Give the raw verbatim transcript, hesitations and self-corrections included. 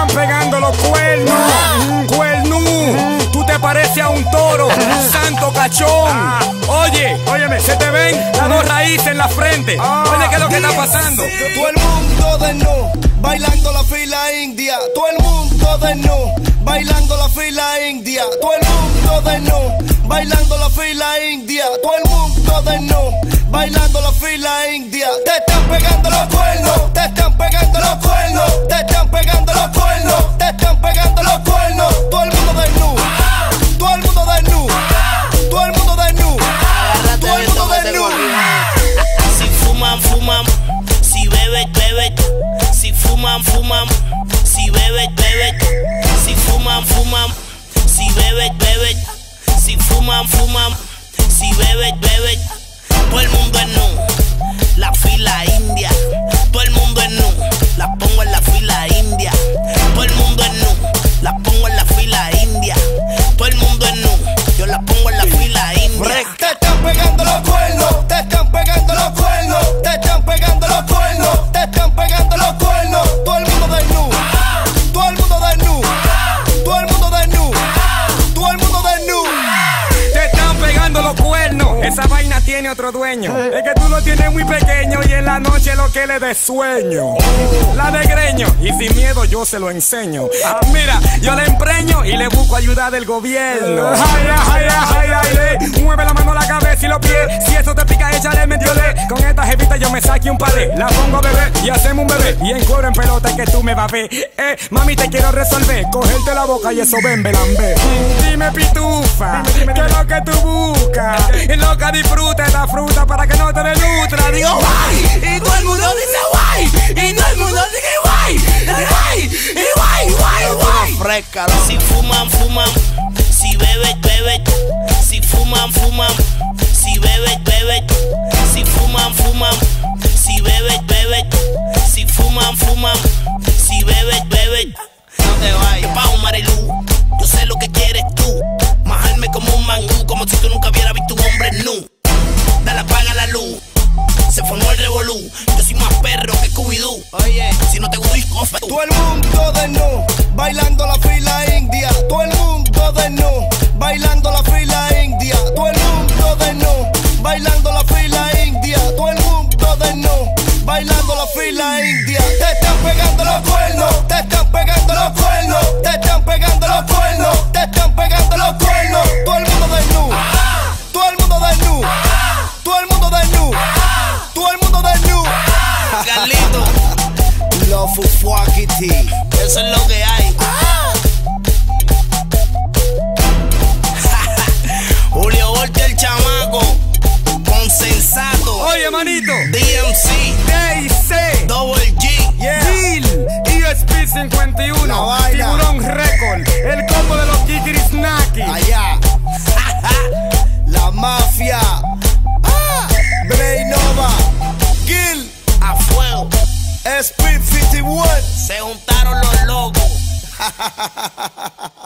están pegando los cuernos. Cuernú, tú te pareces a un toro. Santo cachón. Oye, óyeme, se te ven las dos raíces en la frente. Oye, ¿qué es lo que está pasando? Todo el mundo de no, bailando la fila india. Todo el mundo de no, bailando la fila india. Todo el mundo de no, bailando la fila india. Todo el mundo de no, bailando la fila india. Te están pegando los cuernos, te están pegando los cuernos, te están pegando los cuernos, te están pegando los cuernos. Todo el mundo de nu, todo el mundo de nu, todo el mundo de nu, todo el mundo de nu. Si fuman, fuman, si beben, beben, si fuman, fuman, si beben, beben, si fuman, fuman, si beben, beben, si fuman, fuman, si beben, beben. Todo el mundo es nu, la fila india. Todo el mundo es nu, la pongo en la fila india. Todo el mundo es nu, la pongo en la fila india. Todo el mundo es nu, yo la pongo en la fila india. Te están pegando los cuernos, te están pegando los cuernos, te están pegando los cuernos, te están pegando los cuernos. Todo el mundo de nu, todo el mundo de nu, todo el mundo de nu, todo el mundo de nu. Te están pegando los cuernos. Esa vaina tiene otro dueño. Es que tú lo tienes muy pequeño y en la noche lo que le dé sueño. La de greño y sin miedo yo se lo enseño. Mira, yo le empreño y le busco ayuda del gobierno. Ay, ay, ay, ay, ay, mueve la mano a la cabeza y los pies. Si eso te pica, échale medio le. Con esta jevita yo me saque un palé. La pongo a beber y hacemos un bebé. Y en cuero en pelota que tú me vas a ver. Eh, mami, te quiero resolver. Cogerte la boca y eso ven, belambé. Dime, pitufa, ¿qué es lo que tú buscas? Y loca, disfruta esta fruta para que no te denutra. Digo, guay, y todo el mundo dice guay. Y todo el mundo dice guay. Guay, y guay, guay, guay. Fresca, ¿no? Si fuman, fuman, si beben, beben, si fuman, fuman, si beben, beben, si fuman, fuman, si beben, beben, si fuman, fuman, si beben, beben. No te vayas, pa' Marilú, yo sé lo que quieres tú. Majarme como un mangú, como si tú nunca hubieras visto un hombre nu. Dale, apaga la luz, se formó el revolú. Yo soy más perro que Scooby-Doo. Oye, si no te gusta el cofre. Todo el mundo de no, bailando la fila india. Todo el mundo de no, bailando la fila india. Todo el mundo de no, bailando la fila india. Todo el mundo de no, bailando la fila india. Te están pegando los cuernos, te están pegando los cuernos, te están pegando los cuernos, te están pegando los cuernos. Todo el mundo de nu, todo el mundo de nu, todo el mundo de nu, todo el mundo de nu. Carlito, Los Fufuakiti, eso es lo que hay. Julio Volta el chamaco, con sensato. Oye, manito, D M C, D C, Double G, yeah. Gil, E S P cincuenta y La uno, vaina. Tiburón Record, el combo de los Kikirisnaki. allá, la mafia, ah, Brainova, Gil, a fuego. Speed cincuenta y uno. Se juntaron los locos.